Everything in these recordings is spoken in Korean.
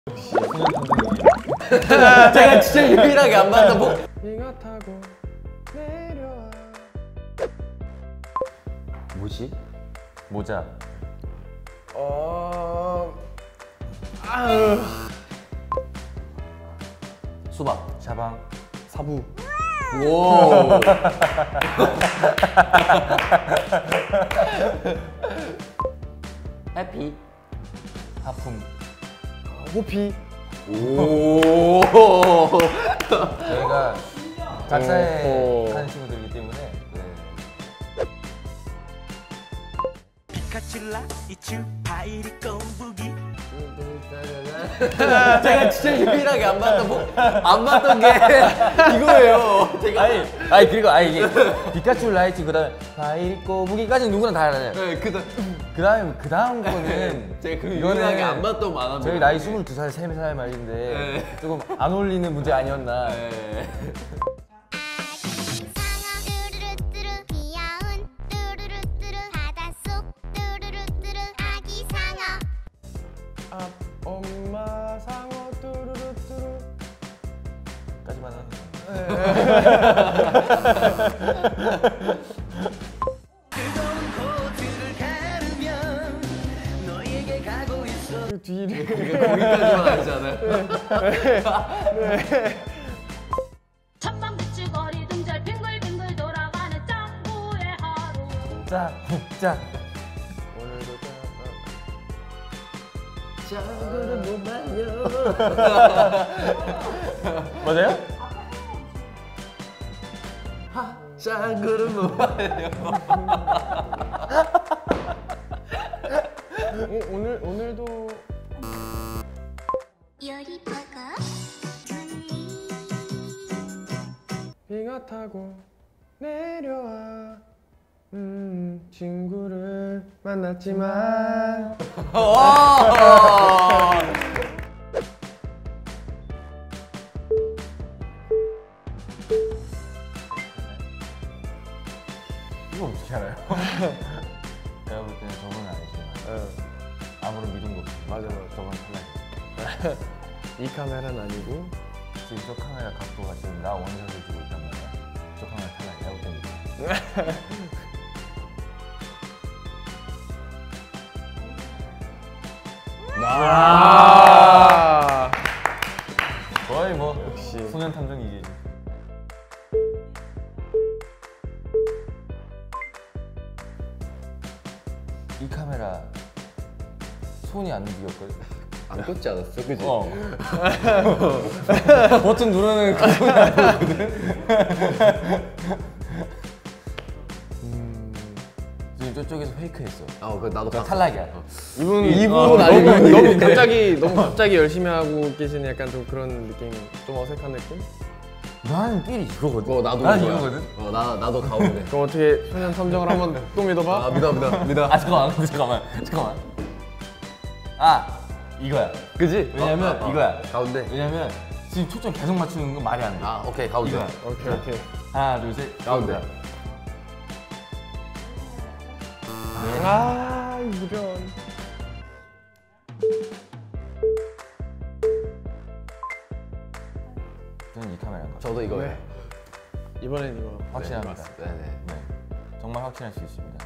제가 진짜 유일하게 안 봤던 뭐? 비가 타고 내려와. 뭐지? 모자. 수박. 샤방. 사부. 오. 해피. 하품. 호피. 오. 저희가 작사에 오. 하는 친구들이기 때문에 피카츄라 이츄 파이리 껌부기 제가 진짜 유일하게 안 봤던 뭐? 안 봤던 게 이거예요. 제가 아니 그리고 이게 피카츄 라이트 그다음에 바이리 꼬부기까지는 누구나 다 알아요. 네, 그다음 거는 제가 그 유일하게 안 봤던 만화입니다. 저희 나이 22살, 3살 말인데 네. 조금 안 어울리는 문제 아니었나. 네. 뚜루루뚜루 귀여운 뚜루루뚜루 바닷속 뚜루루뚜루 아기 상어 엄마 상어 뚜루루뚜루. 까지만 하는. 뜨거운 코트를 가르면 너에게 가고 있어 그 뒤를. 거기까지만 아니잖아요. 천방지축거리 등절 빙글빙글 돌아가는 짱구의 하루. 자. 오늘도 짱구는 못 말려. 맞아요? 짱구는 못 말려. 오늘도 요리 버거 비가 타고 내려와. 친구를 만났지만 이거 어떻게 알아요? 제가 볼 때는 저분은 아니지만 아무런 믿음도 없이 맞아. 저건 탈락이에요. 이 카메라는 아니고. 지금 저 카메라 각도가 지금 나 원샷을 주고 있단 말이야. 저 카메라 탈락이야. 볼 때는. 거의 뭐 역시. 소년 탐정이지. 이 카메라 손이 안 움직였거든. 안 꽂지 않았어, 그지? 버튼 누르는 그 손이 안 보이거든. 지금 저쪽에서 페이크했어. 그 나도 저 봤어. 탈락이야. 이분 너무 갑자기 열심히 하고 계시는 약간 좀 그런 느낌, 좀 어색한 느낌? 나는 삘이 이거거든. 나도 난 이거야. 이거거든. 나도 가운데. 그럼 어떻게 소년 탐정을 한번 또 믿어봐? 믿어. 아 잠깐만. 이거야. 그지? 왜냐면 이거야. 가운데. 왜냐면 지금 초점 계속 맞추는 건 말이 안 돼. 오케이, 가운데. 이거야. 오케이. 하나, 둘, 셋. 가운데. 이런. 저는 이 카메라인 거. 저도 이거예요. 네. 이번엔 이거. 확실합니다. 네네. 네. 정말 확신할 수 있습니다.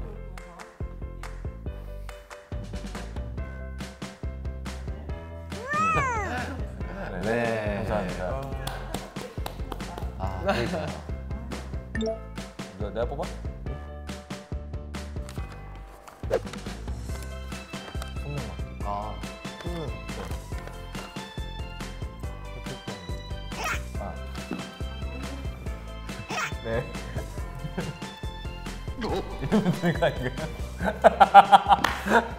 네. 감사합니다. 그러니까. 이거 내가 뽑아? 손목 네. 이러면 되는 거 아닌가요?